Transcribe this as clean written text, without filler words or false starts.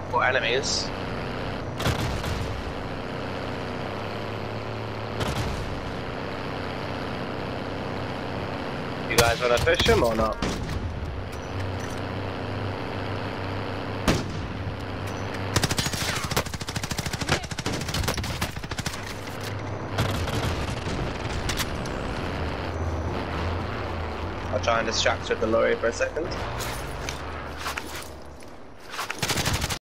Or enemies. You guys wanna fish him or not? I'll try and distract with the lorry for a second.